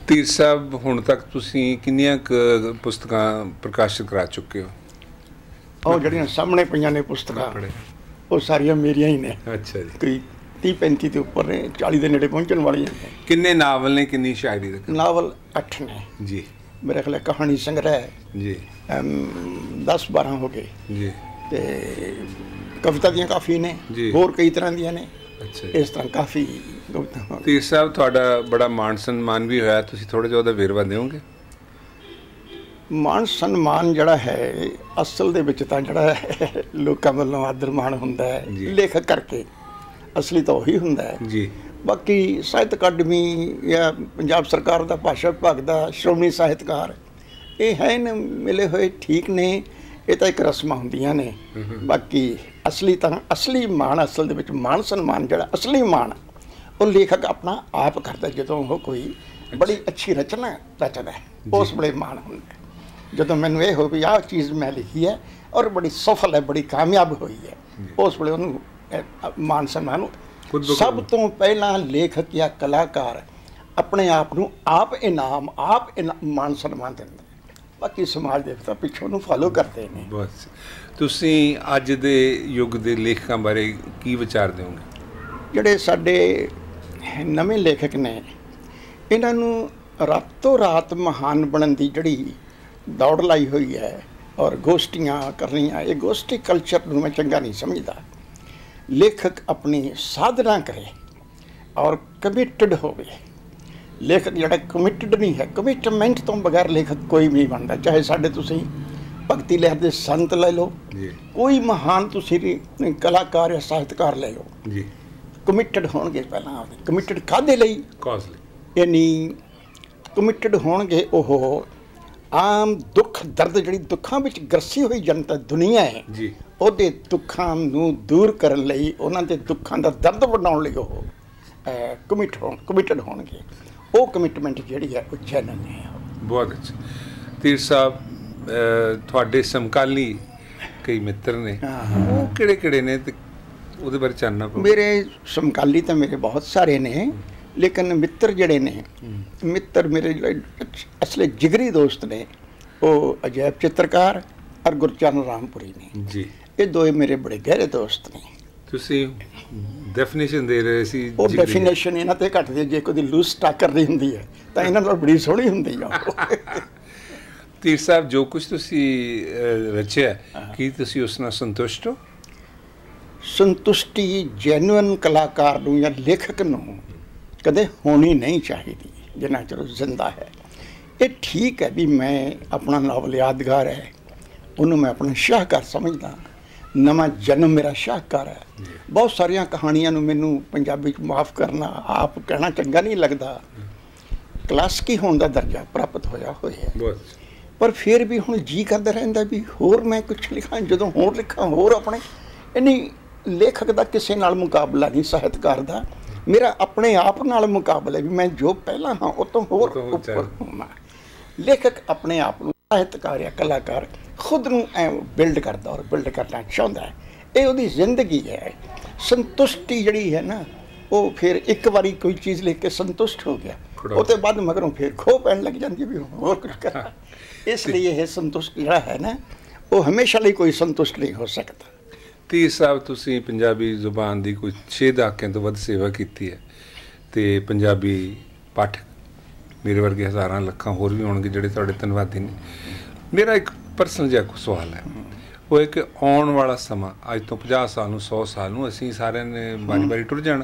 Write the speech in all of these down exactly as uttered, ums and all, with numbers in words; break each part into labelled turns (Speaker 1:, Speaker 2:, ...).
Speaker 1: ਧੀਰ ਸਾਹਿਬ, ਹੁਣ ਤੱਕ ਤੁਸੀਂ ਕਿੰਨੀਆਂ ਕੁ ਪੁਸਤਕਾਂ ਪ੍ਰਕਾਸ਼ਿਤ ਕਰਾ ਚੁੱਕੇ ਹੋ?
Speaker 2: ਉਹ ਜਿਹੜੀਆਂ ਸਾਹਮਣੇ ਪਈਆਂ ਨੇ ਪੁਸਤਕਾਂ ਉਹ ਸਾਰੀਆਂ ਮੇਰੀਆਂ ਹੀ ਨੇ।
Speaker 1: ਅੱਛਾ ਜੀ।
Speaker 2: ਕੋਈ ਤੀਹ ਪੈਂਤੀ ਦੇ ਉੱਪਰ ਨੇ, ਚਾਲੀ ਦੇ ਨੇੜੇ ਪਹੁੰਚਣ ਵਾਲੀਆਂ ਨੇ।
Speaker 1: ਕਿੰਨੇ ਨਾਵਲ ਨੇ, ਕਿੰਨੀ ਸ਼ਾਇਰੀ ਦੇ?
Speaker 2: ਨਾਵਲ ਅੱਠ ਨੇ
Speaker 1: ਜੀ।
Speaker 2: ਮੇਰੇ ਖਿਆਲ ਕਹਾਣੀ ਸੰਗ੍ਰਹਿ
Speaker 1: ਜੀ
Speaker 2: ਦਸ ਬਾਰਾਂ ਹੋ ਗਏ
Speaker 1: ਜੀ।
Speaker 2: ਤੇ ਕਵਿਤਾ ਦੀਆਂ ਕਾਫੀ ਨੇ,
Speaker 1: ਜੀ।
Speaker 2: ਹੋਰ ਕਈ ਤਰ੍ਹਾਂ ਦੀਆਂ ਨੇ।
Speaker 1: ਅੱਛਾ।
Speaker 2: ਇਸ ਤਰ੍ਹਾਂ ਕਾਫੀ ਕਵਿਤਾ।
Speaker 1: ਧੀਰ ਸਾਹਿਬ, ਤੁਹਾਡਾ ਬੜਾ ਮਾਣ ਸਨਮਾਨ ਵੀ ਹੋਇਆ, ਤੁਸੀਂ ਥੋੜ੍ਹਾ ਜਿਹਾ ਉਹਦਾ ਵੇਰਵਾ ਦਿਓਗੇ?
Speaker 2: ਮਾਣ ਸਨਮਾਨ ਜਿਹੜਾ ਹੈ ਅਸਲ ਦੇ ਵਿੱਚ ਤਾਂ ਜਿਹੜਾ ਹੈ ਲੋਕਾਂ ਵੱਲੋਂ ਆਦਰ ਮਾਣ ਹੁੰਦਾ ਹੈ ਲੇਖਕ ਕਰਕੇ, ਅਸਲੀ ਤਾਂ ਉਹੀ ਹੁੰਦਾ ਹੈ
Speaker 1: ਜੀ।
Speaker 2: ਬਾਕੀ ਸਾਹਿਤ ਅਕਾਡਮੀ ਜਾਂ ਪੰਜਾਬ ਸਰਕਾਰ ਦਾ ਭਾਸ਼ਾ ਵਿਭਾਗ ਦਾ ਸ਼੍ਰੋਮਣੀ ਸਾਹਿਤਕਾਰ, ਇਹ ਹੈ ਨਾ ਮਿਲੇ ਹੋਏ ਠੀਕ ਨੇ, ਇਹ ਤਾਂ ਇੱਕ ਰਸਮਾਂ ਹੁੰਦੀਆਂ ਨੇ। ਬਾਕੀ ਅਸਲੀ ਤਾਂ ਅਸਲੀ ਮਾਣ, ਅਸਲ ਦੇ ਵਿੱਚ ਮਾਣ ਸਨਮਾਨ ਜਿਹੜਾ ਅਸਲੀ ਮਾਣ ਉਹ ਲੇਖਕ ਆਪਣਾ ਆਪ ਕਰਦਾ ਜਦੋਂ ਉਹ ਕੋਈ ਬੜੀ ਅੱਛੀ ਰਚਨਾ ਰਚਦਾ ਹੈ, ਉਸ ਵੇਲੇ ਮਾਣ ਹੁੰਦਾ। ਜਦੋਂ ਮੈਨੂੰ ਇਹ ਹੋ ਵੀ ਆਹ ਚੀਜ਼ ਮੈਂ ਲਿਖੀ ਹੈ ਔਰ ਬੜੀ ਸਫਲ ਹੈ, ਬੜੀ ਕਾਮਯਾਬ ਹੋਈ ਹੈ, ਉਸ ਵੇਲੇ ਉਹਨੂੰ ਮਾਣ ਸਨਮਾਨ। ਸਭ ਤੋਂ ਪਹਿਲਾਂ ਲੇਖਕ ਜਾਂ ਕਲਾਕਾਰ ਆਪਣੇ ਆਪ ਨੂੰ ਆਪ ਇਨਾਮ, ਆਪ ਮਾਣ ਸਨਮਾਨ ਦਿੰਦਾ, ਬਾਕੀ ਸਮਾਜ ਦੇ ਤਾਂ ਪਿੱਛੋਂ ਨੂੰ ਫਾਲੋ ਕਰਦੇ ਨੇ।
Speaker 1: ਬਸ ਤੁਸੀਂ ਅੱਜ ਦੇ ਯੁੱਗ ਦੇ ਲੇਖਕਾਂ ਬਾਰੇ ਕੀ ਵਿਚਾਰ ਦਿਓਗੇ?
Speaker 2: ਜਿਹੜੇ ਸਾਡੇ ਨਵੇਂ ਲੇਖਕ ਨੇ, ਇਹਨਾਂ ਨੂੰ ਰਾਤੋਂ ਰਾਤ ਮਹਾਨ ਬਣਨ ਦੀ ਜਿਹੜੀ ਦੌੜ ਲਾਈ ਹੋਈ ਹੈ ਔਰ ਗੋਸ਼ਟੀਆਂ ਕਰਨੀਆਂ, ਇਹ ਗੋਸ਼ਟੀ ਕਲਚਰ ਨੂੰ ਮੈਂ ਚੰਗਾ ਨਹੀਂ ਸਮਝਦਾ। ਲੇਖਕ ਆਪਣੀ ਸਾਧਨਾ ਕਰੇ ਔਰ ਕਮਿਟਡ ਹੋਵੇ। ਲੇਖਕ ਜਿਹੜਾ ਕਮਿਟਡ ਨਹੀਂ ਹੈ, ਕਮਿਟਮੈਂਟ ਤੋਂ ਬਗੈਰ ਲੇਖਕ ਕੋਈ ਵੀ ਨਹੀਂ ਬਣਦਾ। ਚਾਹੇ ਸਾਡੇ ਤੁਸੀਂ ਭਗਤੀ ਲਹਿਰ ਦੇ ਸੰਤ ਲੈ ਲਓ, ਕੋਈ ਮਹਾਨ ਤੁਸੀਂ ਕਲਾਕਾਰ ਜਾਂ ਸਾਹਿਤਕਾਰ ਲੈ ਲਓ ਜੀ, ਕਮਿਟਡ ਹੋਣਗੇ ਪਹਿਲਾਂ ਆਪਦੇ। ਕਮਿਟਡ ਕਾਹਦੇ ਲਈ? ਕਾਜ਼ ਲਈ। ਯਾਨੀ ਕਮਿਟਡ ਹੋਣਗੇ ਉਹ ਆਮ ਦੁੱਖ ਦਰਦ, ਜਿਹੜੀ ਦੁੱਖਾਂ ਵਿੱਚ ਗਰਸੀ ਹੋਈ ਜਨਤਾ ਦੁਨੀਆ ਹੈ ਜੀ, ਉਹਦੇ ਦੁੱਖਾਂ ਨੂੰ ਦੂਰ ਕਰਨ ਲਈ, ਉਹਨਾਂ ਦੇ ਦੁੱਖਾਂ ਦਾ ਦਰਦ ਵੰਡਾਉਣ ਲਈ ਉਹ ਕਮਿਟ ਹੋਣ ਕਮਿਟਡ ਹੋਣਗੇ। ਉਹ ਕਮਿਟਮੈਂਟ ਜਿਹੜੀ ਹੈ ਉਹ ਜੈਨੂਇਨ ਹੈ। ਬਹੁਤ
Speaker 1: ਅੱਛਾ। ਧੀਰ ਸਾਹਿਬ, ਤੁਹਾਡੇ ਸਮਕਾਲੀ ਕਈ ਮਿੱਤਰ ਨੇ, ਉਹ ਕਿਹੜੇ ਕਿਹੜੇ ਨੇ ਤੇ ਉਹਦੇ ਬਾਰੇ ਚਾਨਣਾ ਪਾਓ।
Speaker 2: ਮੇਰੇ ਸਮਕਾਲੀ ਤਾਂ ਮੇਰੇ ਬਹੁਤ ਸਾਰੇ ਨੇ, ਲੇਕਿਨ ਮਿੱਤਰ ਜਿਹੜੇ ਨੇ, ਮਿੱਤਰ ਮੇਰੇ ਜਿਹੜੇ ਅਸਲੇ ਜਿਗਰੀ ਦੋਸਤ ਨੇ, ਉਹ ਅਜੈਬ ਚਿੱਤਰਕਾਰ ਔਰ ਗੁਰਚਰਨ ਰਾਮਪੁਰੀ ਨੇ ਜੀ। ਇਹ ਦੋਏ ਮੇਰੇ ਬੜੇ ਗਹਿਰੇ ਦੋਸਤ ਨੇ।
Speaker 1: ਤੁਸੀਂ ਡੈਫੀਨੇਸ਼ਨ ਦੇ ਰਹੇ ਸੀ?
Speaker 2: ਉਹ ਡੈਫੀਨੇਸ਼ਨ ਇਹਨਾਂ ਤੇ ਘੱਟਦੀ, ਜੇ ਕੋਈ ਲੂਜ਼ ਸਟਾਕ ਕਰਨੀ ਹੁੰਦੀ ਹੈ ਤਾਂ ਇਹਨਾਂ ਨਾਲ ਬੜੀ ਸੋਹਣੀ ਹੁੰਦੀ ਆ।
Speaker 1: ਧੀਰ ਸਾਹਿਬ, ਜੋ ਕੁਝ ਤੁਸੀਂ ਰਚਿਆ, ਕੀ ਤੁਸੀਂ ਉਸ ਨਾਲ ਸੰਤੁਸ਼ਟ ਹੋ?
Speaker 2: ਸੰਤੁਸ਼ਟੀ ਜੈਨੂਇਨ ਕਲਾਕਾਰ ਨੂੰ ਜਾਂ ਲੇਖਕ ਨੂੰ ਕਦੇ ਹੋਣੀ ਨਹੀਂ ਚਾਹੀਦੀ ਜਿੰਨਾ ਚਿਰ ਜ਼ਿੰਦਾ ਹੈ। ਇਹ ਠੀਕ ਹੈ ਵੀ ਮੈਂ ਆਪਣਾ ਨਾਵਲ ਯਾਦਗਾਰ ਹੈ, ਉਹਨੂੰ ਮੈਂ ਆਪਣਾ ਸ਼ਾਹਕਾਰ ਸਮਝਦਾ, ਨਵਾਂ ਜਨਮ ਮੇਰਾ ਸ਼ਾਹਕਾਰ ਹੈ। ਬਹੁਤ ਸਾਰੀਆਂ ਕਹਾਣੀਆਂ ਨੂੰ ਮੈਨੂੰ ਪੰਜਾਬੀ 'ਚ ਮਾਫ਼ ਕਰਨਾ, ਆਪ ਕਹਿਣਾ ਚੰਗਾ ਨਹੀਂ ਲੱਗਦਾ, ਕਲਾਸਿਕੀ ਹੋਣ ਦਾ ਦਰਜਾ ਪ੍ਰਾਪਤ ਹੋਇਆ ਹੋਇਆ, ਪਰ ਫਿਰ ਵੀ ਹੁਣ ਜੀ ਕਰਦਾ ਰਹਿੰਦਾ ਵੀ ਹੋਰ ਮੈਂ ਕੁਛ ਲਿਖਾਂ। ਜਦੋਂ ਹੋਰ ਲਿਖਾਂ ਹੋਰ ਆਪਣੇ, ਇੰਨੀ ਲੇਖਕ ਦਾ ਕਿਸੇ ਨਾਲ ਮੁਕਾਬਲਾ ਨਹੀਂ, ਸਾਹਿਤਕਾਰ ਦਾ ਮੇਰਾ ਆਪਣੇ ਆਪ ਨਾਲ ਮੁਕਾਬਲਾ ਵੀ ਮੈਂ ਜੋ ਪਹਿਲਾਂ ਹਾਂ ਉਹ ਤੋਂ ਹੋਰ ਉੱਪਰ ਹੋਵਾਂ। ਲੇਖਕ ਆਪਣੇ ਆਪ ਨੂੰ ਸਾਹਿਤਕਾਰ ਜਾਂ ਕਲਾਕਾਰ ਖੁਦ ਨੂੰ ਐ ਬਿਲਡ ਕਰਦਾ ਔਰ ਬਿਲਡ ਕਰਨਾ ਚਾਹੁੰਦਾ ਹੈ। ਇਹ ਉਹਦੀ ਜ਼ਿੰਦਗੀ ਹੈ। ਸੰਤੁਸ਼ਟੀ ਜਿਹੜੀ ਹੈ ਨਾ, ਉਹ ਫਿਰ ਇੱਕ ਵਾਰੀ ਕੋਈ ਚੀਜ਼ ਲਿਖ ਕੇ ਸੰਤੁਸ਼ਟ ਹੋ ਗਿਆ, ਉਹ ਤੋਂ ਬਾਅਦ ਮਗਰੋਂ ਫਿਰ ਖੋਹ ਪੈਣ ਲੱਗ ਜਾਂਦੀ ਵੀ ਹੋਰ ਕੁਝ ਕਰਾਂ। ਇਸ ਲਈ ਇਹ ਸੰਤੁਸ਼ਟ ਜਿਹੜਾ ਹੈ ਨਾ, ਉਹ ਹਮੇਸ਼ਾ ਲਈ ਕੋਈ ਸੰਤੁਸ਼ਟ ਨਹੀਂ ਹੋ ਸਕਦਾ।
Speaker 1: ਧੀਰ ਸਾਹਿਬ, ਤੁਸੀਂ ਪੰਜਾਬੀ ਜ਼ੁਬਾਨ ਦੀ ਕੋਈ ਛੇ ਦਹਾਕਿਆਂ ਤੋਂ ਵੱਧ ਸੇਵਾ ਕੀਤੀ ਹੈ ਅਤੇ ਪੰਜਾਬੀ ਪਾਠਕ ਮੇਰੇ ਵਰਗੇ ਹਜ਼ਾਰਾਂ ਲੱਖਾਂ ਹੋਰ ਵੀ ਹੋਣਗੇ ਜਿਹੜੇ ਤੁਹਾਡੇ ਧੰਨਵਾਦੀ ਨੇ। ਮੇਰਾ ਇੱਕ ਪਰਸਨਲ ਜਿਹਾ ਸਵਾਲ ਹੈ, ਉਹ ਹੈ ਕਿ ਆਉਣ ਵਾਲਾ ਸਮਾਂ, ਅੱਜ ਤੋਂ ਪੰਜਾਹ ਸਾਲ ਨੂੰ, ਸੌ ਸਾਲ ਨੂੰ ਅਸੀਂ ਸਾਰਿਆਂ ਨੇ ਵਾਰੀ ਵਾਰੀ ਟੁਰ ਜਾਣਾ,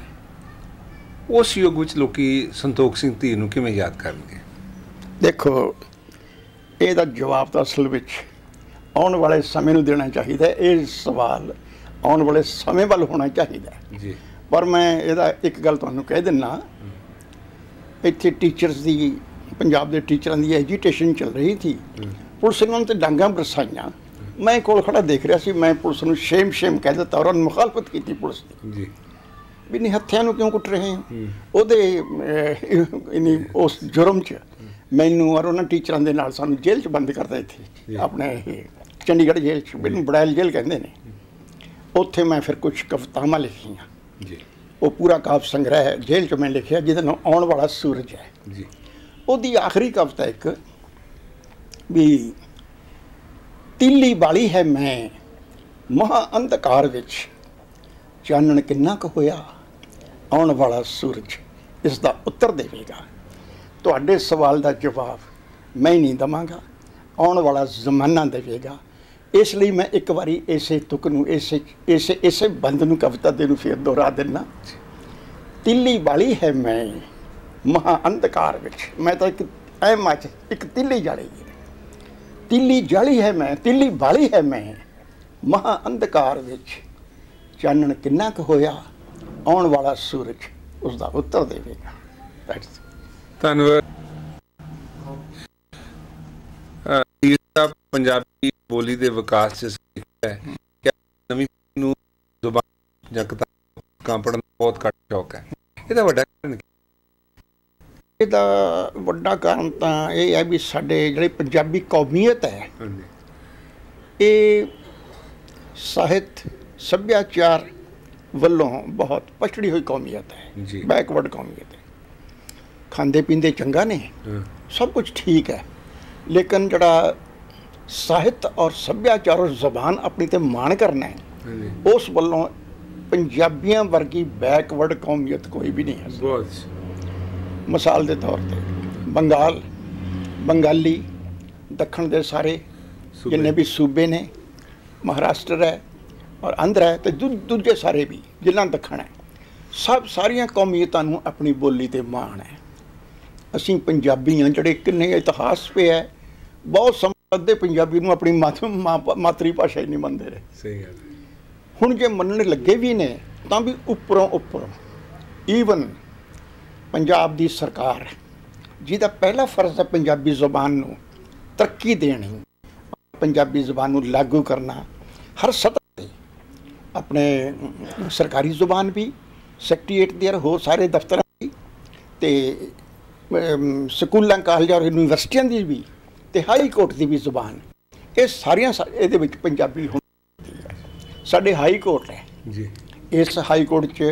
Speaker 1: ਉਸ ਯੁੱਗ ਵਿੱਚ ਲੋਕੀ ਸੰਤੋਖ ਸਿੰਘ ਧੀਰ ਨੂੰ ਕਿਵੇਂ ਯਾਦ ਕਰਨਗੇ?
Speaker 2: ਦੇਖੋ, ਇਹਦਾ ਜਵਾਬ ਤਾਂ ਅਸਲ ਵਿੱਚ ਆਉਣ ਵਾਲੇ ਸਮੇਂ ਨੂੰ ਦੇਣਾ ਚਾਹੀਦਾ। ਇਹ ਸਵਾਲ ਆਉਣ ਵਾਲੇ ਸਮੇਂ ਵੱਲ ਹੋਣਾ ਚਾਹੀਦਾ ਜੀ। ਪਰ ਮੈਂ ਇਹਦਾ ਇੱਕ ਗੱਲ ਤੁਹਾਨੂੰ ਕਹਿ ਦਿੰਦਾ, ਇੱਥੇ ਟੀਚਰਸ ਦੀ, ਪੰਜਾਬ ਦੇ ਟੀਚਰਾਂ ਦੀ ਐਜੀਟੇਸ਼ਨ ਚੱਲ ਰਹੀ ਸੀ, ਪੁਲਿਸ ਨੇ ਉਹਨਾਂ 'ਤੇ ਡਾਂਗਾਂ ਬਰਸਾਈਆਂ। ਮੈਂ ਕੋਲ ਖੜਾ ਦੇਖ ਰਿਹਾ ਸੀ, ਮੈਂ ਪੁਲਿਸ ਨੂੰ ਸ਼ੇਮ ਸ਼ੇਮ ਕਹਿ ਦਿੱਤਾ ਔਰ ਮੁਖਾਲਫਤ ਕੀਤੀ ਪੁਲਿਸ ਦੀ ਜੀ, ਵੀ ਨਹੀਂ ਹੱਥਿਆਂ ਨੂੰ ਕਿਉਂ ਕੁੱਟ ਰਹੇ ਹੋ। ਉਹਦੇ ਇਨੀ ਉਸ ਜੁਰਮ 'ਚ ਮੈਨੂੰ ਔਰ ਉਹਨਾਂ ਟੀਚਰਾਂ ਦੇ ਨਾਲ ਸਾਨੂੰ ਜੇਲ੍ਹ 'ਚ ਬੰਦ ਕਰਦਾ, ਇੱਥੇ ਆਪਣੇ ਇਹ ਚੰਡੀਗੜ੍ਹ ਜੇਲ੍ਹ 'ਚ, ਮੈਨੂੰ ਬੜੈਲ ਜੇਲ੍ਹ ਕਹਿੰਦੇ ਨੇ। ਉੱਥੇ ਮੈਂ ਫਿਰ ਕੁਛ ਕਵਿਤਾਵਾਂ ਲਿਖੀਆਂ ਜੀ, ਉਹ ਪੂਰਾ ਕਾਵਿ ਸੰਗ੍ਰਹਿ ਹੈ ਜੇਲ੍ਹ 'ਚ ਮੈਂ ਲਿਖਿਆ, ਜਿਹਦਾ ਨਾਮ ਆਉਣ ਵਾਲਾ ਸੂਰਜ ਹੈ ਜੀ। ਉਹਦੀ ਆਖਰੀ ਕਵਿਤਾ ਇੱਕ ਵੀ ਤੀਲੀ ਵਾਲੀ ਹੈ ਮੈਂ ਮਹਾ ਅੰਧਕਾਰ ਵਿੱਚ, ਚਾਨਣ ਕਿੰਨਾ ਕੁ ਹੋਇਆ, ਆਉਣ ਵਾਲਾ ਸੂਰਜ ਇਸ ਦਾ ਉੱਤਰ ਦੇਵੇਗਾ। ਤੁਹਾਡੇ ਸਵਾਲ ਦਾ ਜਵਾਬ ਮੈਂ ਨਹੀਂ ਦੇਵਾਂਗਾ, ਆਉਣ ਵਾਲਾ ਜ਼ਮਾਨਾ ਦੇਵੇਗਾ। ਇਸ ਲਈ ਮੈਂ ਇੱਕ ਵਾਰੀ ਇਸੇ ਤੁਕ ਨੂੰ ਇਸੇ ਇਸੇ ਇਸੇ ਬੰਦ ਨੂੰ ਕਵਿਤਾ ਦੇ ਨੂੰ ਫਿਰ ਦੁਹਰਾ ਦਿੰਦਾ। ਤਿੱਲੀ ਵਾਲੀ ਹੈ ਮੈਂ ਮਹਾ ਅੰਧਕਾਰ ਵਿੱਚ, ਮੈਂ ਤਾਂ ਇੱਕ ਐ ਮੱਚ ਇੱਕ ਤਿੱਲੀ ਜਾਲੀ ਹੈ, ਤਿੱਲੀ ਜਾਲੀ ਹੈ ਮੈਂ, ਤਿੱਲੀ ਵਾਲੀ ਹੈ ਮੈਂ ਮਹਾ ਅੰਧਕਾਰ ਵਿੱਚ, ਚਾਨਣ ਕਿੰਨਾ ਕੁ ਹੋਇਆ, ਆਉਣ ਵਾਲਾ ਸੂਰਜ ਉਸ ਦਾ ਉੱਤਰ ਦੇਵੇਗਾ।
Speaker 1: ਧੰਨਵਾਦ। ਪੰਜਾਬੀ ਬੋਲੀ ਦੇ ਵਿਕਾਸ ਚ ਹੈ ਕਿ ਨਵੀਂ ਨੂੰ ਜ਼ੁਬਾਨ ਜਾਂ ਕਿਤਾਬਾਂ ਪੜ੍ਹਨ ਦਾ ਬਹੁਤ ਘੱਟ ਸ਼ੌਕ ਹੈ, ਇਹਦਾ ਵੱਡਾ ਕਾਰਨ ਕੀ?
Speaker 2: ਇਹਦਾ ਵੱਡਾ ਕਾਰਨ ਤਾਂ ਇਹ ਹੈ ਵੀ ਸਾਡੇ ਜਿਹੜੀ ਪੰਜਾਬੀ ਕੌਮੀਅਤ ਹੈ ਇਹ ਸਾਹਿਤ ਸੱਭਿਆਚਾਰ ਵੱਲੋਂ ਬਹੁਤ ਪਛੜੀ ਹੋਈ ਕੌਮੀਅਤ ਹੈ, ਬੈਕਵਰਡ ਕੌਮੀਅਤ ਹੈ। ਖਾਂਦੇ ਪੀਂਦੇ ਚੰਗਾ ਨੇ, ਸਭ ਕੁਝ ਠੀਕ ਹੈ, ਲੇਕਿਨ ਜਿਹੜਾ ਸਾਹਿਤ ਔਰ ਸੱਭਿਆਚਾਰ ਔਰ ਜ਼ਬਾਨ ਆਪਣੀ ਤੇ ਮਾਣ ਕਰਨਾ ਹੈ, ਉਸ ਵੱਲੋਂ ਪੰਜਾਬੀਆਂ ਵਰਗੀ ਬੈਕਵਰਡ ਕੌਮੀਅਤ ਕੋਈ ਵੀ ਨਹੀਂ ਹੈ। ਮਿਸਾਲ ਦੇ ਤੌਰ ਤੇ ਬੰਗਾਲ, ਬੰਗਾਲੀ, ਦੱਖਣ ਦੇ ਸਾਰੇ ਜਿੰਨੇ ਵੀ ਸੂਬੇ ਨੇ, ਮਹਾਰਾਸ਼ਟਰ ਹੈ ਔਰ ਆਂਧਰਾ ਹੈ ਅਤੇ ਦੂ ਦੂਜੇ ਸਾਰੇ ਵੀ ਜ਼ਿਲ੍ਹਾ ਦੱਖਣ ਹੈ, ਸਭ ਸਾਰੀਆਂ ਕੌਮੀਅਤਾਂ ਨੂੰ ਆਪਣੀ ਬੋਲੀ 'ਤੇ ਮਾਣ ਹੈ। ਅਸੀਂ ਪੰਜਾਬੀ ਹਾਂ ਜਿਹੜੇ ਕਿੰਨੇ ਇਤਿਹਾਸ ਪਏ ਹੈ, ਬਹੁਤ ਸਮਾਂ ਅੱਧੇ ਪੰਜਾਬੀ ਨੂੰ ਆਪਣੀ ਮਾਤ ਮਾਤਰੀ ਭਾਸ਼ਾ ਹੀ ਨਹੀਂ ਮੰਨਦੇ ਰਹੇ।
Speaker 1: ਸਹੀ ਗੱਲ।
Speaker 2: ਹੁਣ ਜੇ ਮੰਨਣ ਲੱਗੇ ਵੀ ਨੇ ਤਾਂ ਵੀ ਉੱਪਰੋਂ ਉੱਪਰੋਂ ਈਵਨ ਪੰਜਾਬ ਦੀ ਸਰਕਾਰ ਜਿਹਦਾ ਪਹਿਲਾ ਫਰਜ਼ ਹੈ ਪੰਜਾਬੀ ਜ਼ੁਬਾਨ ਨੂੰ ਤਰੱਕੀ ਦੇਣੀ, ਪੰਜਾਬੀ ਜ਼ੁਬਾਨ ਨੂੰ ਲਾਗੂ ਕਰਨਾ ਹਰ ਸਤਰ 'ਤੇ, ਆਪਣੇ ਸਰਕਾਰੀ ਜ਼ੁਬਾਨ ਵੀ, ਸੈਕਟਰੀਏਟ ਦੇ ਹੋਰ ਸਾਰੇ ਦਫ਼ਤਰਾਂ ਦੀ, ਅਤੇ ਸਕੂਲਾਂ ਕਾਲਜਾਂ ਔਰ ਯੂਨੀਵਰਸਿਟੀਆਂ ਦੀ ਵੀ, ਅਤੇ ਹਾਈ ਕੋਰਟ ਦੀ ਵੀ ਜ਼ੁਬਾਨ, ਇਹ ਸਾਰੀਆਂ ਇਹਦੇ ਵਿੱਚ ਪੰਜਾਬੀ ਹੁੰਦੀ ਹੈ। ਸਾਡੇ ਹਾਈ ਕੋਰਟ ਹੈ ਜੀ, ਇਸ ਹਾਈ ਕੋਰਟ 'ਚ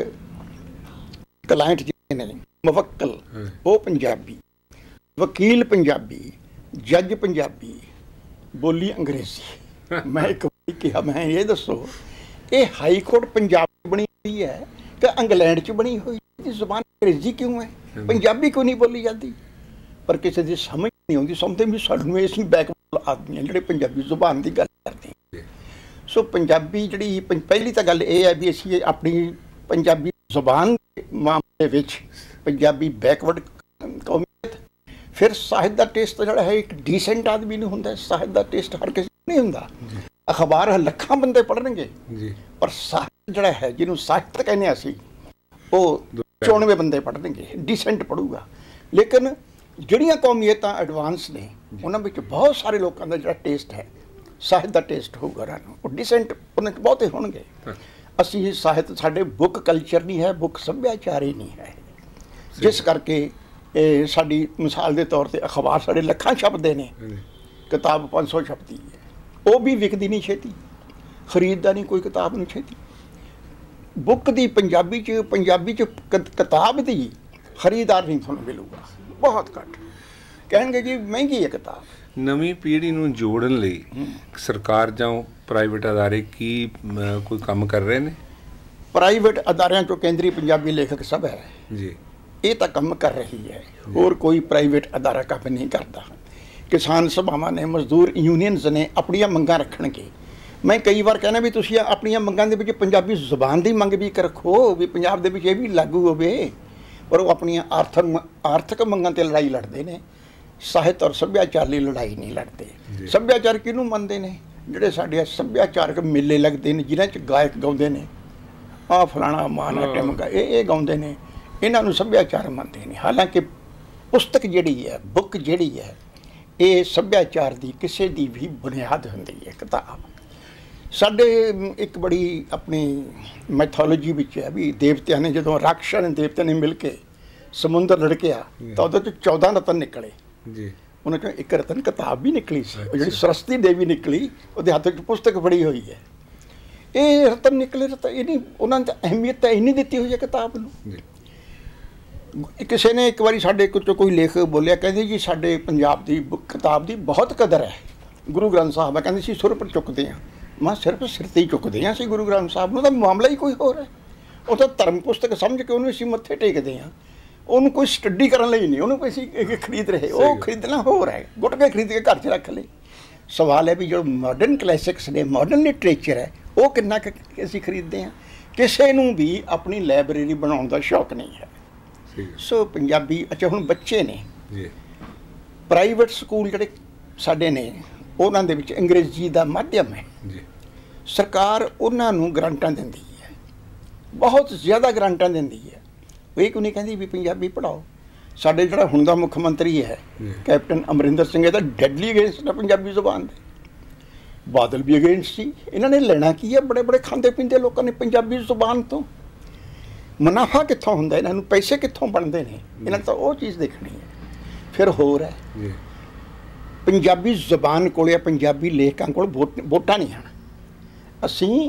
Speaker 2: ਕਲਾਇੰਟ ਜਿਹੜੇ ਨੇ ਮੁਵੱਕਲ ਉਹ ਪੰਜਾਬੀ, ਵਕੀਲ ਪੰਜਾਬੀ, ਜੱਜ ਪੰਜਾਬੀ, ਬੋਲੀ ਅੰਗਰੇਜ਼ੀ। ਮੈਂ ਇੱਕ ਵਾਰੀ ਕਿਹਾ, ਮੈਂ ਇਹ ਦੱਸੋ ਇਹ ਹਾਈ ਕੋਰਟ ਪੰਜਾਬ 'ਚ ਬਣੀ ਹੋਈ ਹੈ ਕਿ ਇੰਗਲੈਂਡ 'ਚ ਬਣੀ ਹੋਈ, ਇਹਦੀ ਜ਼ੁਬਾਨ ਅੰਗਰੇਜ਼ੀ ਕਿਉਂ ਹੈ, ਪੰਜਾਬੀ ਕਿਉਂ ਨਹੀਂ ਬੋਲੀ ਜਾਂਦੀ? ਪਰ ਕਿਸੇ ਦੀ ਸਮਝ ਨਹੀਂ ਆਉਂਦੀ, ਸਮਝਦੇ ਵੀ ਸਾਨੂੰ ਅਸੀਂ ਬੈਕਵਰਡ ਆਦਮੀ ਹਾਂ ਜਿਹੜੇ ਪੰਜਾਬੀ ਜ਼ੁਬਾਨ ਦੀ ਗੱਲ ਕਰਦੇ ਹਾਂ। ਸੋ ਪੰਜਾਬੀ ਜਿਹੜੀ ਪਹਿਲੀ ਤਾਂ ਗੱਲ ਇਹ ਹੈ ਵੀ ਅਸੀਂ ਆਪਣੀ ਪੰਜਾਬੀ ਜ਼ੁਬਾਨ ਦੇ ਮਾਮਲੇ ਵਿੱਚ ਪੰਜਾਬੀ ਬੈਕਵਰਡ ਕੌਮੀਅਤ। ਫਿਰ ਸਾਹਿਤ ਦਾ ਟੇਸਟ ਜਿਹੜਾ ਹੈ ਇੱਕ ਡੀਸੈਂਟ ਆਦਮੀ ਨੂੰ ਹੁੰਦਾ, ਸਾਹਿਤ ਦਾ ਟੇਸਟ ਹਰ ਕਿਸੇ ਨੂੰ ਨਹੀਂ ਹੁੰਦਾ। ਅਖਬਾਰ ਲੱਖਾਂ ਬੰਦੇ ਪੜ੍ਹਨਗੇ ਪਰ ਸਾਹਿਤ ਜਿਹੜਾ ਹੈ ਜਿਹਨੂੰ ਸਾਹਿਤ ਕਹਿੰਦੇ ਅਸੀਂ ਉਹ ਚੋਣਵੇਂ ਬੰਦੇ ਪੜ੍ਹਨਗੇ, ਡੀਸੈਂਟ ਪੜ੍ਹੂਗਾ। ਲੇਕਿਨ ਜਿਹੜੀਆਂ ਕੌਮੀਅਤਾਂ ਐਡਵਾਂਸ ਨੇ ਉਹਨਾਂ ਵਿੱਚ ਬਹੁਤ ਸਾਰੇ ਲੋਕਾਂ ਦਾ ਜਿਹੜਾ ਟੇਸਟ ਹੈ ਸਾਹਿਤ ਦਾ ਟੇਸਟ ਹੋਊਗਾ, ਉਹਨਾਂ ਨੂੰ ਉਹ ਡੀਸੈਂਟ ਉਹਨਾਂ 'ਚ ਬਹੁਤੇ ਹੋਣਗੇ। ਅਸੀਂ ਸਾਹਿਤ, ਸਾਡੇ ਬੁੱਕ ਕਲਚਰ ਨਹੀਂ ਹੈ, ਬੁੱਕ ਸੱਭਿਆਚਾਰ ਹੀ ਨਹੀਂ ਹੈ, ਜਿਸ ਕਰਕੇ ਇਹ ਸਾਡੀ ਮਿਸਾਲ ਦੇ ਤੌਰ 'ਤੇ ਅਖਬਾਰ ਸਾਡੇ ਲੱਖਾਂ ਛਪਦੇ ਨੇ, ਕਿਤਾਬ ਪੰਜ ਸੌ ਛਪਦੀ ਹੈ, ਉਹ ਵੀ ਵਿਕਦੀ ਨਹੀਂ ਛੇਤੀ, ਖਰੀਦਦਾ ਨਹੀਂ ਕੋਈ ਕਿਤਾਬ ਨੂੰ ਛੇਤੀ। ਬੁੱਕ ਦੀ ਪੰਜਾਬੀ 'ਚ ਪੰਜਾਬੀ 'ਚ ਕਿਤਾਬ ਦੀ ਖਰੀਦਦਾਰ ਨਹੀਂ ਤੁਹਾਨੂੰ ਮਿਲੂਗਾ, ਬਹੁਤ ਘੱਟ। ਕਹਿਣਗੇ ਜੀ ਮਹਿੰਗੀ ਹੈ ਕਿਤਾਬ।
Speaker 1: ਨਵੀਂ ਪੀੜ੍ਹੀ ਨੂੰ ਜੋੜਨ ਲਈ ਸਰਕਾਰ ਜਾਂ ਪ੍ਰਾਈਵੇਟ ਅਦਾਰੇ ਕੀ ਕੋਈ ਕੰਮ ਕਰ ਰਹੇ ਨੇ?
Speaker 2: ਪ੍ਰਾਈਵੇਟ ਅਦਾਰਿਆਂ 'ਚੋਂ ਕੇਂਦਰੀ ਪੰਜਾਬੀ ਲੇਖਕ ਸਭਾ ਹੈ ਜੀ, ਇਹ ਤਾਂ ਕੰਮ ਕਰ ਰਹੀ ਹੈ, ਹੋਰ ਕੋਈ ਪ੍ਰਾਈਵੇਟ ਅਦਾਰਾ ਕੰਮ ਨਹੀਂ ਕਰਦਾ। ਕਿਸਾਨ ਸਭਾਵਾਂ ਨੇ, ਮਜ਼ਦੂਰ ਯੂਨੀਅਨਸ ਨੇ ਆਪਣੀਆਂ ਮੰਗਾਂ ਰੱਖਣਗੇ। ਮੈਂ ਕਈ ਵਾਰ ਕਹਿੰਦਾ ਵੀ ਤੁਸੀਂ ਆਪਣੀਆਂ ਮੰਗਾਂ ਦੇ ਵਿੱਚ ਪੰਜਾਬੀ ਜ਼ੁਬਾਨ ਦੀ ਮੰਗ ਵੀ ਰੱਖੋ, ਵੀ ਪੰਜਾਬ ਦੇ ਵਿੱਚ ਇਹ ਵੀ ਲਾਗੂ ਹੋਵੇ, ਪਰ ਉਹ ਆਪਣੀਆਂ ਆਰਥਕ ਆਰਥਿਕ ਮੰਗਾਂ 'ਤੇ ਲੜਾਈ ਲੜਦੇ ਨੇ, ਸਾਹਿਤ ਔਰ ਸੱਭਿਆਚਾਰ ਲਈ ਲੜਾਈ ਨਹੀਂ ਲੜਦੇ। ਸੱਭਿਆਚਾਰ ਕਿਹਨੂੰ ਮੰਨਦੇ ਨੇ? ਜਿਹੜੇ ਸਾਡੇ ਸੱਭਿਆਚਾਰਕ ਮੇਲੇ ਲੱਗਦੇ ਨੇ ਜਿਨ੍ਹਾਂ 'ਚ ਗਾਇਕ ਗਾਉਂਦੇ ਨੇ, ਆਹ ਫਲਾਣਾ ਮਾਨਾ ਟਿਮਕਾ, ਇਹ ਇਹ ਗਾਉਂਦੇ ਨੇ, ਇਹਨਾਂ ਨੂੰ ਸੱਭਿਆਚਾਰ ਮੰਨਦੇ ਨੇ। ਹਾਲਾਂਕਿ ਪੁਸਤਕ ਜਿਹੜੀ ਹੈ, ਬੁੱਕ ਜਿਹੜੀ ਹੈ, ਇਹ ਸੱਭਿਆਚਾਰ ਦੀ ਕਿਸੇ ਦੀ ਵੀ ਬੁਨਿਆਦ ਹੁੰਦੀ ਹੈ। ਕਿਤਾਬ ਸਾਡੇ ਇੱਕ ਬੜੀ ਆਪਣੀ ਮੈਥੋਲੋਜੀ ਵਿੱਚ ਹੈ ਵੀ ਦੇਵਤਿਆਂ ਨੇ, ਜਦੋਂ ਰਾਕਸ਼ਾਂ ਨੇ ਦੇਵਤਿਆਂ ਨੇ ਮਿਲ ਕੇ ਸਮੁੰਦਰ ਲੜਕਿਆ ਤਾਂ ਉਹਦੇ 'ਚ ਚੌਦਾਂ ਰਤਨ ਨਿਕਲੇ ਜੀ, ਉਹਨਾਂ 'ਚੋਂ ਇੱਕ ਰਤਨ ਕਿਤਾਬ ਵੀ ਨਿਕਲੀ ਸੀ, ਉਹ ਜਿਹੜੀ ਸਰਸਤੀ ਦੇਵੀ ਨਿਕਲੀ, ਉਹਦੇ ਹੱਥ 'ਚ ਪੁਸਤਕ ਫੜੀ ਹੋਈ ਹੈ। ਇਹ ਰਤਨ ਨਿਕਲੇ, ਰਤਨ ਇਹਨੀ ਉਹਨਾਂ ਨੇ ਅਹਿਮੀਅਤ ਤਾਂ ਇੰਨੀ ਦਿੱਤੀ ਹੋਈ ਹੈ ਕਿਤਾਬ ਨੂੰ। ਕਿਸੇ ਨੇ ਇੱਕ ਵਾਰੀ ਸਾਡੇ ਕੋਲ ਕੋਈ ਲੇਖ ਬੋਲਿਆ, ਕਹਿੰਦੇ ਜੀ ਸਾਡੇ ਪੰਜਾਬ ਦੀ ਕਿਤਾਬ ਦੀ ਬਹੁਤ ਕਦਰ ਹੈ, ਗੁਰੂ ਗ੍ਰੰਥ ਸਾਹਿਬ ਹੈ, ਕਹਿੰਦੇ ਸੀ ਸਿਰ ਪਰ ਚੁੱਕਦੇ ਹਾਂ। ਮੈਂ ਸਿਰਫ ਸਿਰ ਤੇ ਹੀ ਚੁੱਕਦੇ ਹਾਂ ਅਸੀਂ ਗੁਰੂ ਗ੍ਰੰਥ ਸਾਹਿਬ ਨੂੰ, ਤਾਂ ਮਾਮਲਾ ਹੀ ਕੋਈ ਹੋਰ ਹੈ। ਉਹ ਤਾਂ ਧਰਮ ਪੁਸਤਕ ਸਮਝ ਕੇ ਉਹਨੂੰ ਅਸੀਂ ਮੱਥੇ ਟੇਕਦੇ ਹਾਂ, ਉਹਨੂੰ ਕੋਈ ਸਟੱਡੀ ਕਰਨ ਲਈ ਨਹੀਂ, ਉਹਨੂੰ ਕੋਈ ਅਸੀਂ ਖਰੀਦ ਰਹੇ। ਉਹ ਖਰੀਦਣਾ ਹੋਰ ਹੈ, ਗੁੱਟ ਕੇ ਖਰੀਦ ਕੇ ਘਰ 'ਚ ਰੱਖ ਲਏ। ਸਵਾਲ ਹੈ ਵੀ ਜੋ ਮਾਡਰਨ ਕਲਾਸਿਕਸ ਨੇ, ਮਾਡਰਨ ਲਿਟਰੇਚਰ ਹੈ, ਉਹ ਕਿੰਨਾ ਕੁ ਅਸੀਂ ਖਰੀਦਦੇ ਹਾਂ। ਕਿਸੇ ਨੂੰ ਵੀ ਆਪਣੀ ਲਾਇਬ੍ਰੇਰੀ ਬਣਾਉਣ ਦਾ ਸ਼ੌਕ ਨਹੀਂ ਹੈ। ਸੋ ਪੰਜਾਬੀ, ਅੱਛਾ ਹੁਣ ਬੱਚੇ ਨੇ ਪ੍ਰਾਈਵੇਟ ਸਕੂਲ ਜਿਹੜੇ ਸਾਡੇ ਨੇ, ਉਹਨਾਂ ਦੇ ਵਿੱਚ ਅੰਗਰੇਜ਼ੀ ਦਾ ਮਾਧਿਅਮ ਹੈ। ਸਰਕਾਰ ਉਹਨਾਂ ਨੂੰ ਗ੍ਰਾਂਟਾਂ ਦਿੰਦੀ ਹੈ, ਬਹੁਤ ਜ਼ਿਆਦਾ ਗ੍ਰਾਂਟਾਂ ਦਿੰਦੀ ਹੈ। ਉਹ ਇਹ ਕਿਉਂ ਨਹੀਂ ਕਹਿੰਦੀ ਵੀ ਪੰਜਾਬੀ ਪੜ੍ਹਾਓ। ਸਾਡੇ ਜਿਹੜਾ ਹੁਣ ਦਾ ਮੁੱਖ ਮੰਤਰੀ ਹੈ ਕੈਪਟਨ ਅਮਰਿੰਦਰ ਸਿੰਘ, ਇਹ ਤਾਂ ਡੈਡਲੀ ਅਗੇਂਸਟ ਹੈ ਪੰਜਾਬੀ ਜ਼ੁਬਾਨ ਦੇ। ਬਾਦਲ ਵੀ ਅਗੇਂਸਟ ਸੀ। ਇਹਨਾਂ ਨੇ ਲੈਣਾ ਕੀ ਹੈ? ਬੜੇ ਬੜੇ ਖਾਂਦੇ ਪੀਂਦੇ ਲੋਕਾਂ ਨੇ ਪੰਜਾਬੀ ਜ਼ੁਬਾਨ ਤੋਂ। ਮੁਨਾਫਾ ਕਿੱਥੋਂ ਹੁੰਦਾ ਇਹਨਾਂ ਨੂੰ, ਪੈਸੇ ਕਿੱਥੋਂ ਬਣਦੇ ਨੇ, ਇਹਨਾਂ ਨੇ ਤਾਂ ਉਹ ਚੀਜ਼ ਦੇਖਣੀ ਹੈ। ਫਿਰ ਹੋਰ ਹੈ, ਪੰਜਾਬੀ ਜ਼ੁਬਾਨ ਕੋਲ, ਪੰਜਾਬੀ ਲੇਖਕਾਂ ਕੋਲ ਵੋਟ ਵੋਟਾਂ ਨਹੀਂ ਹਨ। ਅਸੀਂ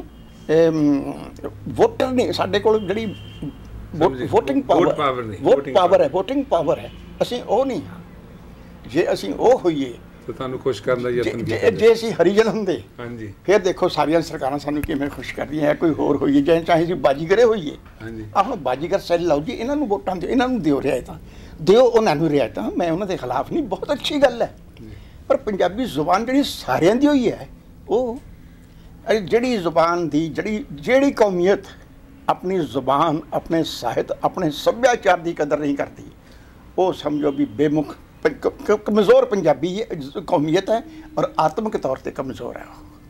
Speaker 2: ਵੋਟਰ ਨਹੀਂ, ਸਾਡੇ ਕੋਲ ਜਿਹੜੀ ਵੋਟਿੰਗ ਪਾਵਰ ਵੋਟ ਪਾਵਰ ਹੈ, ਵੋਟਿੰਗ ਪਾਵਰ ਹੈ, ਅਸੀਂ ਉਹ ਨਹੀਂ ਹਾਂ। ਜੇ ਅਸੀਂ ਉਹ ਹੋਈਏ
Speaker 1: ਤਾਂ ਤੁਹਾਨੂੰ ਖੁਸ਼ ਕਰਨ ਦਾ ਯਤਨ
Speaker 2: ਕੀਤਾ। ਜੇ ਅਸੀਂ ਹਰੀਜਨ ਹੁੰਦੇ, ਹਾਂਜੀ, ਫਿਰ ਦੇਖੋ ਸਾਰੀਆਂ ਸਰਕਾਰਾਂ ਸਾਨੂੰ ਕਿਵੇਂ ਖੁਸ਼ ਕਰਦੀਆਂ ਹੈ। ਕੋਈ ਹੋਰ ਹੋਈਏ, ਜੇ ਚਾਹੇ ਅਸੀਂ ਬਾਜੀਗਰੇ ਹੋਈਏ, ਹਾਂਜੀ, ਆਹ ਬਾਜੀਗਰ ਸੈੱਲ ਲਾਓ ਜੀ, ਇਹਨਾਂ ਨੂੰ ਵੋਟਾਂ ਦਿਓ, ਇਹਨਾਂ ਨੂੰ ਦਿਓ ਰਿਆਇਤਾਂ, ਦਿਓ ਉਹਨਾਂ ਨੂੰ ਰਿਆਇਤਾਂ। ਮੈਂ ਉਹਨਾਂ ਦੇ ਖਿਲਾਫ ਨਹੀਂ, ਬਹੁਤ ਅੱਛੀ ਗੱਲ ਹੈ। ਪਰ ਪੰਜਾਬੀ ਜ਼ੁਬਾਨ ਜਿਹੜੀ ਸਾਰਿਆਂ ਦੀ ਹੋਈ ਹੈ, ਉਹ ਜਿਹੜੀ ਜ਼ੁਬਾਨ ਦੀ ਜਿਹੜੀ ਜਿਹੜੀ ਕੌਮੀਅਤ ਆਪਣੀ ਜ਼ੁਬਾਨ, ਆਪਣੇ ਸਾਹਿਤ, ਆਪਣੇ ਸੱਭਿਆਚਾਰ ਦੀ ਕਦਰ ਨਹੀਂ ਕਰਦੀ, ਉਹ ਸਮਝੋ ਵੀ ਬੇਮੁਖ ਕਮਜ਼ੋਰ ਪੰਜਾਬੀ ਕੌਮੀਅਤ ਹੈ, ਔਰ ਆਤਮਿਕ ਤੌਰ 'ਤੇ ਕਮਜ਼ੋਰ ਹੈ।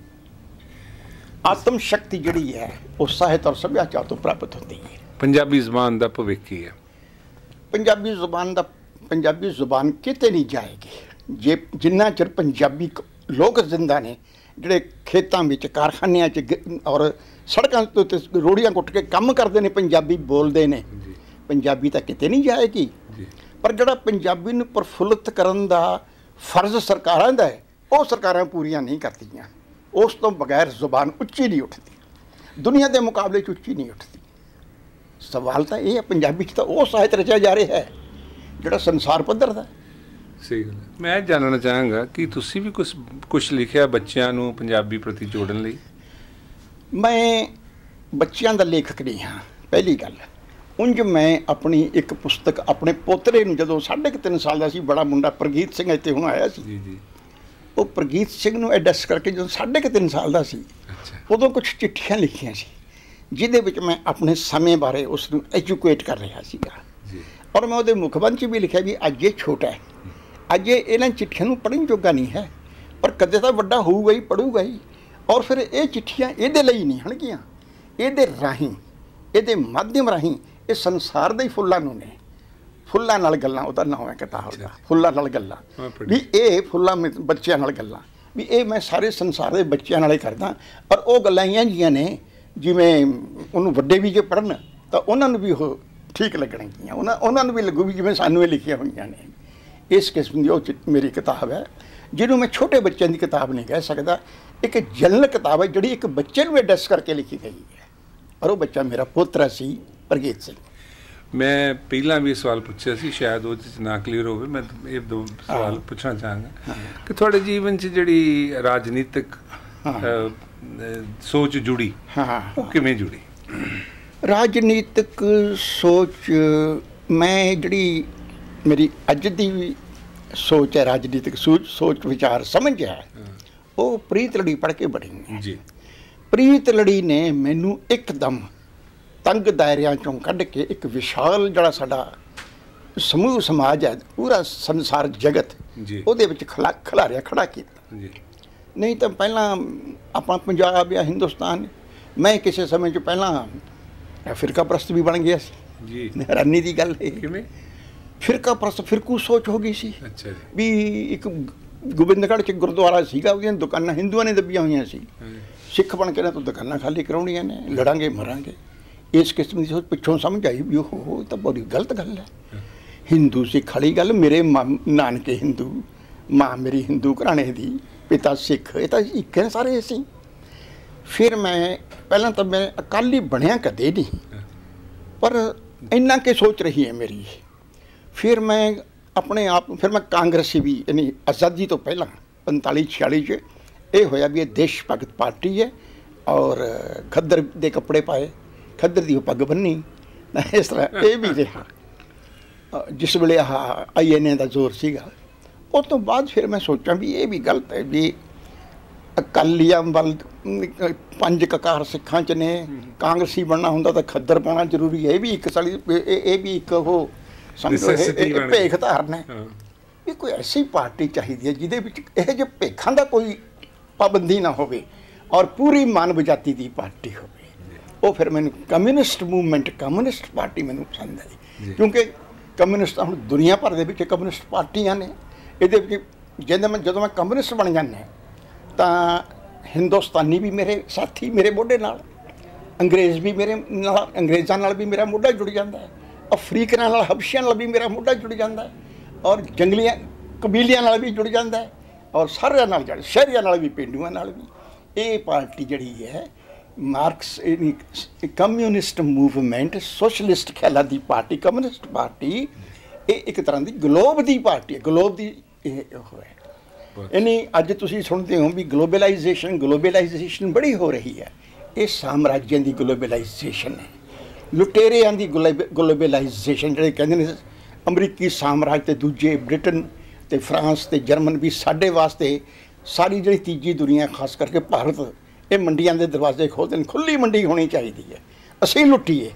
Speaker 2: ਆਤਮ ਸ਼ਕਤੀ ਜਿਹੜੀ ਹੈ ਉਹ ਸਾਹਿਤ ਔਰ ਸੱਭਿਆਚਾਰ ਤੋਂ ਪ੍ਰਾਪਤ ਹੁੰਦੀ ਹੈ।
Speaker 1: ਪੰਜਾਬੀ ਜ਼ੁਬਾਨ ਦਾ ਭਵਿੱਖ ਕੀ ਹੈ? ਪੰਜਾਬੀ
Speaker 2: ਜ਼ੁਬਾਨ ਦਾ ਪੰਜਾਬੀ ਜ਼ੁਬਾਨ ਕਿਤੇ ਨਹੀਂ ਜਾਏਗੀ ਜੇ ਜਿੰਨਾ ਚਿਰ ਪੰਜਾਬੀ ਲੋਕ ਜ਼ਿੰਦਾ ਨੇ, ਜਿਹੜੇ ਖੇਤਾਂ ਵਿੱਚ, ਕਾਰਖਾਨਿਆਂ 'ਚ ਔਰ ਸੜਕਾਂ ਉੱਤੇ ਰੋੜੀਆਂ ਕੁੱਟ ਕੇ ਕੰਮ ਕਰਦੇ ਨੇ, ਪੰਜਾਬੀ ਬੋਲਦੇ ਨੇ, ਪੰਜਾਬੀ ਤਾਂ ਕਿਤੇ ਨਹੀਂ ਜਾਏਗੀ। ਪਰ ਜਿਹੜਾ ਪੰਜਾਬੀ ਨੂੰ ਪ੍ਰਫੁੱਲਿਤ ਕਰਨ ਦਾ ਫਰਜ਼ ਸਰਕਾਰਾਂ ਦਾ ਹੈ, ਉਹ ਸਰਕਾਰਾਂ ਪੂਰੀਆਂ ਨਹੀਂ ਕਰਦੀਆਂ। ਉਸ ਤੋਂ ਬਗੈਰ ਜ਼ੁਬਾਨ ਉੱਚੀ ਨਹੀਂ ਉੱਠਦੀ, ਦੁਨੀਆ ਦੇ ਮੁਕਾਬਲੇ 'ਚ ਉੱਚੀ ਨਹੀਂ ਉੱਠਦੀ। ਸਵਾਲ ਤਾਂ ਇਹ ਹੈ, ਪੰਜਾਬੀ 'ਚ ਤਾਂ ਉਹ ਸਾਹਿਤ ਰਚਿਆ ਜਾ ਰਿਹਾ ਹੈ ਜਿਹੜਾ ਸੰਸਾਰ ਪੱਧਰ ਦਾ।
Speaker 1: ਸਹੀ ਗੱਲ ਹੈ। ਮੈਂ ਜਾਣਨਾ ਚਾਹਾਂਗਾ ਕਿ ਤੁਸੀਂ ਵੀ ਕੁਛ ਕੁਛ ਲਿਖਿਆ ਬੱਚਿਆਂ ਨੂੰ ਪੰਜਾਬੀ ਪ੍ਰਤੀ ਜੋੜਨ ਲਈ?
Speaker 2: ਮੈਂ ਬੱਚਿਆਂ ਦਾ ਲੇਖਕ ਨਹੀਂ ਹਾਂ, ਪਹਿਲੀ ਗੱਲ। ਉਂਝ ਮੈਂ ਆਪਣੀ ਇੱਕ ਪੁਸਤਕ ਆਪਣੇ ਪੋਤਰੇ ਨੂੰ, ਜਦੋਂ ਸਾਢੇ ਕੁ ਤਿੰਨ ਸਾਲ ਦਾ ਸੀ, ਬੜਾ ਮੁੰਡਾ ਪ੍ਰਗੀਤ ਸਿੰਘ ਇੱਥੇ ਹੁਣ ਆਇਆ ਸੀ, ਜੀ ਜੀ, ਉਹ ਪ੍ਰਗੀਤ ਸਿੰਘ ਨੂੰ ਐਡਰੈਸ ਕਰਕੇ ਜਦੋਂ ਸਾਢੇ ਕੁ ਤਿੰਨ ਸਾਲ ਦਾ ਸੀ, ਉਦੋਂ ਕੁਛ ਚਿੱਠੀਆਂ ਲਿਖੀਆਂ ਸੀ, ਜਿਹਦੇ ਵਿੱਚ ਮੈਂ ਆਪਣੇ ਸਮੇਂ ਬਾਰੇ ਉਸ ਨੂੰ ਐਜੂਕੇਟ ਕਰ ਰਿਹਾ ਸੀਗਾ। ਔਰ ਮੈਂ ਉਹਦੇ ਮੁਖਬੰਦ 'ਚ ਵੀ ਲਿਖਿਆ ਵੀ ਅੱਜ ਇਹ ਛੋਟਾ ਹੈ, ਅੱਜ ਇਹ ਇਹਨਾਂ ਚਿੱਠੀਆਂ ਨੂੰ ਪੜ੍ਹਨ ਜੋਗਾ ਨਹੀਂ ਹੈ, ਪਰ ਕਦੇ ਤਾਂ ਵੱਡਾ ਹੋਊਗਾ ਹੀ, ਪੜ੍ਹੂਗਾ ਹੀ। ਔਰ ਫਿਰ ਇਹ ਚਿੱਠੀਆਂ ਇਹਦੇ ਲਈ ਨਹੀਂ ਹਨਗੀਆਂ, ਇਹਦੇ ਰਾਹੀਂ, ਇਹਦੇ ਮਾਧਿਅਮ ਰਾਹੀਂ ਇਹ ਸੰਸਾਰ ਦੇ ਹੀ ਫੁੱਲਾਂ ਨੂੰ ਨੇ। ਫੁੱਲਾਂ ਨਾਲ ਗੱਲਾਂ ਉਹਦਾ ਨਾਮ ਹੈ ਕਿਤਾਬ ਦਾ, ਫੁੱਲਾਂ ਨਾਲ ਗੱਲਾਂ। ਵੀ ਇਹ ਫੁੱਲਾਂ ਬੱਚਿਆਂ ਨਾਲ ਗੱਲਾਂ, ਵੀ ਇਹ ਮੈਂ ਸਾਰੇ ਸੰਸਾਰ ਦੇ ਬੱਚਿਆਂ ਨਾਲ ਹੀ ਕਰਦਾ। ਔਰ ਉਹ ਗੱਲਾਂ ਇਹੀਆਂ ਜੀਆਂ ਨੇ ਜਿਵੇਂ ਉਹਨੂੰ ਵੱਡੇ ਵੀ ਜੇ ਪੜ੍ਹਨ ਤਾਂ ਉਹਨਾਂ ਨੂੰ ਵੀ ਉਹ ਠੀਕ ਲੱਗਣਗੀਆਂ, ਉਹਨਾਂ ਉਹਨਾਂ ਨੂੰ ਵੀ ਲੱਗੂ ਵੀ ਜਿਵੇਂ ਸਾਨੂੰ ਇਹ ਲਿਖੀਆਂ ਹੋਈਆਂ ਨੇ। ਇਸ ਕਿਸਮ ਦੀ ਉਹ ਮੇਰੀ ਕਿਤਾਬ ਹੈ, ਜਿਹਨੂੰ ਮੈਂ ਛੋਟੇ ਬੱਚਿਆਂ ਦੀ ਕਿਤਾਬ ਨਹੀਂ ਕਹਿ ਸਕਦਾ। ਇੱਕ ਜਨਰਲ ਕਿਤਾਬ ਹੈ ਜਿਹੜੀ ਇੱਕ ਬੱਚੇ ਨੂੰ ਐਡਰੈਸ ਕਰਕੇ ਲਿਖੀ ਗਈ ਹੈ, ਔਰ ਉਹ ਬੱਚਾ ਮੇਰਾ ਪੋਤਰਾ ਸੀ, ਪ੍ਰਗੀਤ ਸਿੰਘ।
Speaker 1: ਮੈਂ ਪਹਿਲਾਂ ਵੀ ਸਵਾਲ ਪੁੱਛਿਆ ਸੀ, ਸ਼ਾਇਦ ਉਹ 'ਚ ਨਾ ਕਲੀਅਰ ਹੋਵੇ, ਮੈਂ ਇਹ ਦੋ ਸਵਾਲ ਪੁੱਛਣਾ ਚਾਹਾਂਗਾ ਕਿ ਤੁਹਾਡੇ ਜੀਵਨ 'ਚ ਜਿਹੜੀ ਰਾਜਨੀਤਿਕ ਸੋਚ ਜੁੜੀ, ਉਹ ਕਿਵੇਂ ਜੁੜੀ?
Speaker 2: ਰਾਜਨੀਤਿਕ ਸੋਚ, ਮੈਂ ਜਿਹੜੀ ਮੇਰੀ ਅੱਜ ਦੀ ਵੀ ਸੋਚ ਹੈ, ਰਾਜਨੀਤਿਕ ਸੋਚ ਸੋਚ ਵਿਚਾਰ ਸਮਝ ਹੈ, ਉਹ ਪ੍ਰੀਤ ਲੜੀ ਪੜ੍ਹ ਕੇ ਬਣੀ ਹੈ ਜੀ। ਪ੍ਰੀਤ ਲੜੀ ਨੇ ਮੈਨੂੰ ਇੱਕਦਮ ਤੰਗ ਦਾਇਰਿਆਂ 'ਚੋਂ ਕੱਢ ਕੇ ਇੱਕ ਵਿਸ਼ਾਲ ਜਿਹੜਾ ਸਾਡਾ ਸਮੂਹ ਸਮਾਜ ਹੈ, ਪੂਰਾ ਸੰਸਾਰ ਜਗਤ, ਉਹਦੇ ਵਿੱਚ ਖਲਾ ਖਿਲਾਰਿਆ ਖੜਾ ਕੀਤਾ ਜੀ। ਨਹੀਂ ਤਾਂ ਪਹਿਲਾਂ ਆਪਣਾ ਪੰਜਾਬ ਜਾਂ ਹਿੰਦੁਸਤਾਨ, ਮੈਂ ਕਿਸੇ ਸਮੇਂ 'ਚ ਪਹਿਲਾਂ ਫਿਰਕਾ ਪ੍ਰਸਤ ਵੀ ਬਣ ਗਿਆ ਸੀ ਜੀ। ਹੈਰਾਨੀ ਦੀ ਗੱਲ ਹੈ, ਕਿਵੇਂ ਫਿਰਕਾ ਪ੍ਰਸਤ, ਫਿਰਕੂ ਸੋਚ ਹੋ ਗਈ ਸੀ। ਅੱਛਾ ਜੀ। ਵੀ ਇੱਕ ਗੋਬਿੰਦਗੜ੍ਹ 'ਚ ਗੁਰਦੁਆਰਾ ਸੀਗਾ, ਉਹਦੀਆਂ ਦੁਕਾਨਾਂ ਹਿੰਦੂਆਂ ਨੇ ਦੱਬੀਆਂ ਹੋਈਆਂ ਸੀ, ਸਿੱਖ ਬਣ ਕੇ ਨਾ ਤੋਂ ਦੁਕਾਨਾਂ ਖਾਲੀ ਕਰਾਉਣੀਆਂ ਨੇ, ਲੜਾਂਗੇ ਮਰਾਂਗੇ। ਇਸ ਕਿਸਮ ਦੀ ਸੋਚ ਪਿੱਛੋਂ ਸਮਝ ਆਈ ਵੀ ਉਹ ਤਾਂ ਬੜੀ ਗਲਤ ਗੱਲ ਹੈ। ਹਿੰਦੂ ਸਿੱਖ ਵਾਲੀ ਗੱਲ, ਮੇਰੇ ਨਾਨਕੇ ਹਿੰਦੂ, ਮਾਂ ਮੇਰੀ ਹਿੰਦੂ ਘਰਾਣੇ ਦੀ, ਪਿਤਾ ਸਿੱਖ, ਇਹ ਤਾਂ ਇੱਕ ਹੈ ਸਾਰੇ ਅਸੀਂ। ਫਿਰ ਮੈਂ ਪਹਿਲਾਂ ਤਾਂ ਮੈਂ ਅਕਾਲੀ ਬਣਿਆ ਕਦੇ ਨਹੀਂ, ਪਰ ਇੰਨਾ ਕਿ ਸੋਚ ਰਹੀ ਹੈ ਮੇਰੀ फिर मैं अपने आप फिर मैं कांग्रेसी भी यानी आज़ादी तो पहला पंताली छियाली च ये होया भी ये देश भगत पार्टी है और खद्दर दे कपड़े पाए खद्दर दी पग बन्नी इस तरह ये भी रहा जिस वे आह आई एन ए का जोर सीगा। उस तो बाद फिर मैं सोचा भी ये भी गलत है भी अकालियां वाल पंज ककार सिखां च ने कांग्रेसी बनना हुंदा तो खद्दर पाना जरूरी है। ये भी एक साली ये भी एक वो समझो भेख धारण है भी कोई ऐसी पार्टी चाहिए है जिहदे विच इह जे भेखां दा कोई पाबंदी ना होवे और पूरी मानव जाति की पार्टी होवे। वो फिर मैंने कम्यूनिस्ट मूवमेंट कम्यूनिस्ट पार्टी मैंने पसंद आई क्योंकि कम्यूनिस्ट हम दुनिया भर दे विच कम्यूनिस्ट पार्टियां ने इहदे विच जिंदे मैं जदों मैं कम्यूनिस्ट बन जाना तो हिंदुस्तानी भी मेरे साथी मेरे मोढे नाल अंग्रेज़ भी मेरे नाल अंग्रेज़ां नाल भी मेरा मोढा जुड़ जाता है अफ्रीकनां नाल हबशियां नाल भी मेरा मोढा जुड़ जाता है और जंगलियां कबीलियां नाल भी जुड़ जाता है और सारियां नाल जड़ शहरियां नाल भी पेंडूआं नाल भी। ये पार्टी जिहड़ी है मार्क्स कम्यूनिस्ट मूवमेंट सोशलिस्ट ख्यालां दी पार्टी कम्यूनिस्ट पार्टी ये एक तरह की ग्लोब की पार्टी है ग्लोब की है। यानी अज तुसीं सुनते हो भी ग्लोबलाइजेशन ग्लोबलाइजेशन बड़ी हो रही है ये साम्राज्यों की ग्लोबलाइजेशन है लुटेरियां की ग्लोबलाइजेशन जिहड़े कहंदे ने अमरीकी साम्राज ते दूजे ब्रिटेन ते फ्रांस ते जर्मन भी साडे वास्ते सारी जिहड़ी तीजी दुनिया खास करके भारत ये मंडियां दे दरवाजे खोलते हैं खुली मंडी होनी चाहिए है असीं लुटीए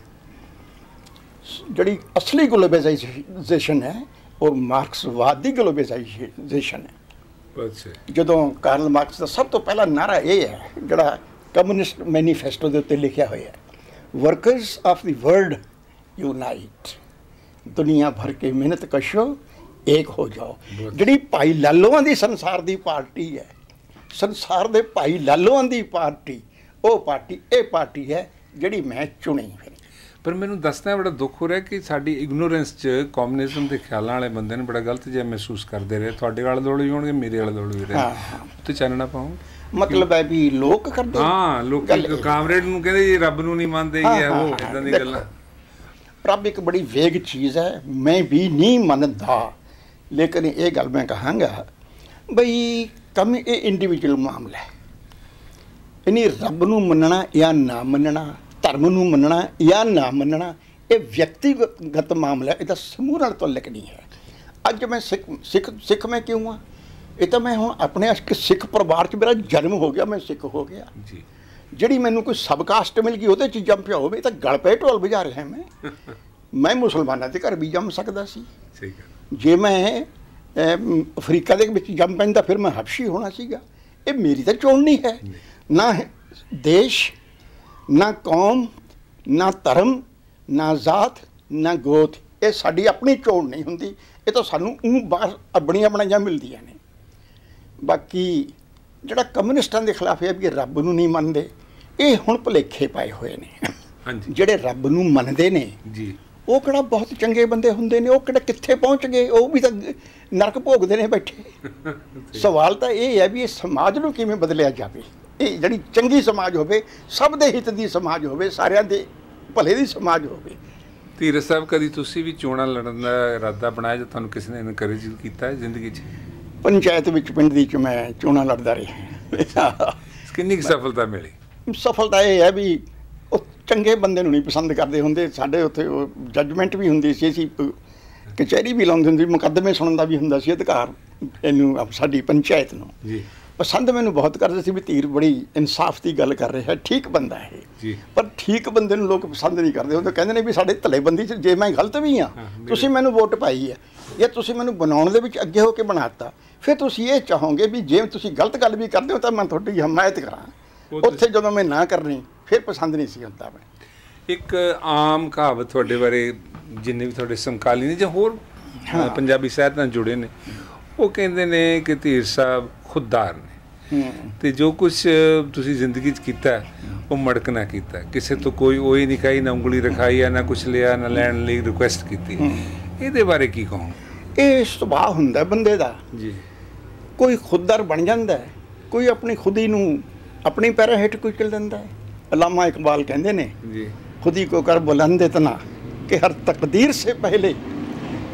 Speaker 2: जिहड़ी असली ग्लोबलाइजेशन है और मार्क्सवाद की ग्लोबलाइजेशन है। जदों कार्ल मार्क्स का सब तो पहला नारा ये है जिहड़ा कम्यूनिस्ट मैनीफेस्टो के उत्ते लिखिया होया है workers of the world unite दुनिया भर के मेहनत कशो एक हो जाओ। जिहड़ी भाई लालोआं दी संसार की पार्टी है संसार दे भाई लालोआं दी पार्टी वो पार्टी ये पार्टी है जिहड़ी मैं चुनी।
Speaker 1: पर मैनूं दसदा बड़ा दुख हो रहा कि साडी इगनोरेंस च कम्यूनिज्म के ख्यालों वाले बंदे ने बड़ा गलत जिहा महसूस करते रहे तुहाडे आले दुआले भी होणगे मेरे आले दुआले भी रहे उत्ते चानना पाऊं
Speaker 2: मतलब है भी लोग करदे
Speaker 1: हाँ लोग कामरेड नूं कहंदे जी रब नूं नहीं मानदे ये वो इदां दी गल्लां।
Speaker 2: रब एक बड़ी वेग चीज़ है मैं भी नहीं मनदा लेकिन ये गल मैं कहांगा बई कम ये इंडिविजुअल मामला है यानी रब नूं मनना या ना मनना धर्म नूं मनना या ना मनना ये व्यक्तिगत मामला है समूह नाल तुलक नहीं है। अज मैं सिख सिख सिख मैं क्यों हाँ ये तो मैं हुण अपने एक सिख परिवार च मेरा जन्म हो गया मैं सिख हो गया जी जिहड़ी मैनूं कोई सब कास्ट मिल गई उहदे च जंम पिया होवे तां गल पे ढोल बजा रहा मैं मैं मुसलमानां दे घर भी जंम सकदा सी जे मैं अफ्रीका दे विच जंम पैंदा फिर मैं हबशी होना सीगा। ये मेरी तो चोण नहीं है ना देश ना कौम ना धर्म ना जात ना गोत ये साडी अपनी चोण नहीं हुंदी ये तो सानूं ऊं बाहर अपणियां अपणियां मिलदियां ने। बाकी जिहड़ा कम्यूनिस्टां दे खिलाफ है भी रब नूं नहीं मनदे ये हुण भुलेखे पाए हुए ने जिहड़े रब नूं मनदे ने जी वो किहड़ा बहुत चंगे बंदे हुंदे ने वो किहड़ा कित्थे पहुँच गए वो भी तां नरक भोगदे ने बैठे। सवाल तो ये है भी समाज नूं किवें बदलिया जावे ये जिहड़ी चंगी समाज होवे सब दे हित दी समाज होवे सारियां दे भले दी समाज होवे।
Speaker 1: धीरज साहब कदी तुसीं भी चोणां लड़न दा इरादा बनाया जो तुहानूं किसी ने इनकरेज कीता है जिंदगी च?
Speaker 2: पंचायत विच पिंड दी च मैं चोणां लड़दा रहा
Speaker 1: किन्नी क सफलता मिली?
Speaker 2: सफलता ये है भी चंगे बंदे नूं नहीं पसंद करते होंदे साडे उत्थे जजमेंट भी हुंदी सी असीं कचहरी भी लाउंदे हुंदे मुकदमे सुणन दा भी हुंदा सी अधिकार इहनूं साडी पंचायत नूं जी पसंद मैनूं बहुत करदे सी भी धीर बड़ी इंसाफ की गल कर रहा है ठीक बंदा है जी पर ठीक बंदे नूं लोग पसंद नहीं करते वो कहंदे ने भी साडे धलेबंदी च जे मैं गलत भी हाँ तुसीं मैनूं वोट पाई है या तुसीं मैनूं बनाउण दे विच अगे हो के बनाता फिर तुसीं ये चाहोगे भी जे तुसीं गलत गल भी करदे हो तां मैं तुहाडी हमायत करां उत्थे जदों मैं ना करनी फिर पसंद नहीं सी हुंदा। मैं
Speaker 1: एक आम कहावत तुहाडे बारे जिन्ने भी तुहाडे समकाली ने जां होर पंजाबी साहित्य नाल जुड़े ने वो कहंदे ने कि धीर साहब खुददार ने ते जो कुछ तुसीं जिंदगी च कीता वो मड़क ना कीता किसी तो कोई ओही नहीं खाई ना उंगली रखाई है ना कुछ लिया ना लैण लई रिक्वेस्ट कीती इहदे बारे की कहो?
Speaker 2: ये सुभाਅ हुंदा बंदे दा
Speaker 1: जी
Speaker 2: कोई खुददार बन जाता है कोई अपनी खुदी नूं अपनी पैरों हेठ कुचल दिंदा है। अल्लामा इकबाल कहते ने जी खुदी को कर बुलंद इतना कि हर तकदीर से पहले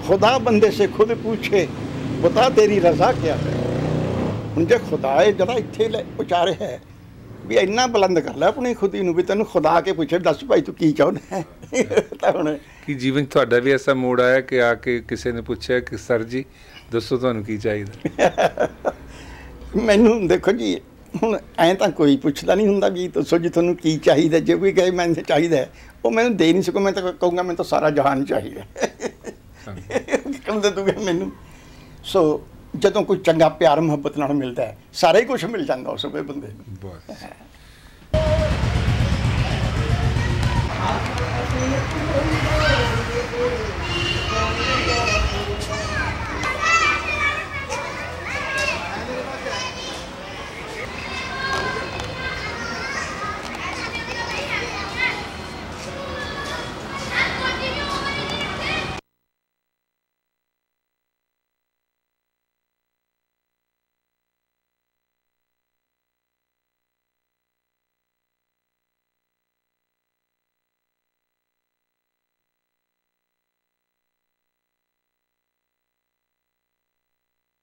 Speaker 2: खुदा बंदे से खुद पूछे बता तेरी रजा क्या है। ਹੁਣ ਜੇ ਖੁਦਾ ਹੈ ਜਿਹੜਾ ਇੱਥੇ ਲੈ ਉਚਾਰੇ ਹੈ ਵੀ ਇੰਨਾ ਬੁਲੰਦ ਕਰ ਲੈ ਆਪਣੀ ਖੁਦੀ ਨੂੰ ਵੀ ਤੈਨੂੰ ਖੁਦਾ ਕੇ ਪੁੱਛੇ ਦੱਸ ਭਾਈ ਤੂੰ ਕੀ ਚਾਹੁੰਦਾ ਹੈ। ਤਾਂ ਹੁਣ
Speaker 1: ਕੀ ਜੀਵਨ ਤੁਹਾਡਾ ਵੀ ਐਸਾ ਮੋੜ ਆਇਆ ਕਿ ਆ ਕੇ ਕਿਸੇ ਨੇ ਪੁੱਛਿਆ ਕਿ ਸਰ ਜੀ ਦੱਸੋ ਤੁਹਾਨੂੰ ਕੀ ਚਾਹੀਦਾ?
Speaker 2: ਮੈਨੂੰ ਦੇਖੋ ਜੀ ਹੁਣ ਐਂ ਤਾਂ ਕੋਈ ਪੁੱਛਦਾ ਨਹੀਂ ਹੁੰਦਾ ਵੀ ਦੱਸੋ ਜੀ ਤੁਹਾਨੂੰ ਕੀ ਚਾਹੀਦਾ। ਜੇ ਕੋਈ ਕਹੇ ਮੈਨੂੰ ਚਾਹੀਦਾ ਉਹ ਮੈਨੂੰ ਦੇ ਨਹੀਂ ਸਕੋ, ਮੈਂ ਤਾਂ ਕਹੂੰਗਾ ਮੈਨੂੰ ਤਾਂ ਸਾਰਾ ਜਹਾਨ ਚਾਹੀਦਾ। ਕਹਿੰਦੇ ਤੂੰ ਮੈਨੂੰ ਸੋ ਜਦੋਂ ਕੋਈ ਚੰਗਾ ਪਿਆਰ ਮੁਹੱਬਤ ਨਾਲ ਮਿਲਦਾ ਹੈ ਸਾਰਾ ਹੀ ਕੁਛ ਮਿਲ ਜਾਂਦਾ ਉਸ ਵੇ ਬੰਦੇ ਨੂੰ।
Speaker 1: ਬਹੁਤ